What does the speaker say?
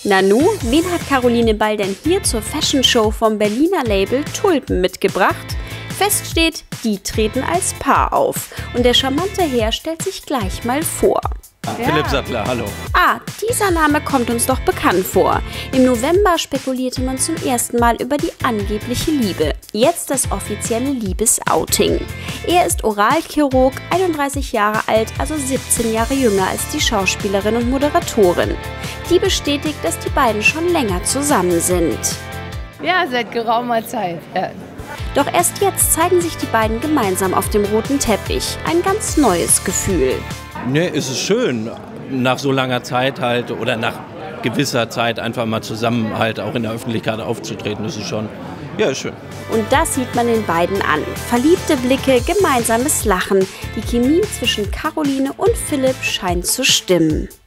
Nanu, wen hat Caroline Ball denn hier zur Fashion Show vom Berliner Label Tulpen mitgebracht? Fest steht, die treten als Paar auf. Und der charmante Herr stellt sich gleich mal vor. Philipp Sattler, hallo. Dieser Name kommt uns doch bekannt vor. Im November spekulierte man zum ersten Mal über die angebliche Liebe. Jetzt das offizielle Liebesouting. Er ist Oralchirurg, 31 Jahre alt, also 17 Jahre jünger als die Schauspielerin und Moderatorin. Die bestätigt, dass die beiden schon länger zusammen sind. Ja, seit geraumer Zeit. Ja. Doch erst jetzt zeigen sich die beiden gemeinsam auf dem roten Teppich. Ein ganz neues Gefühl. Ne, es ist schön, nach so langer Zeit halt oder nach gewisser Zeit einfach mal zusammen halt auch in der Öffentlichkeit aufzutreten. Das ist schon, ja, ist schön. Und das sieht man den beiden an. Verliebte Blicke, gemeinsames Lachen. Die Chemie zwischen Caroline und Philipp scheint zu stimmen.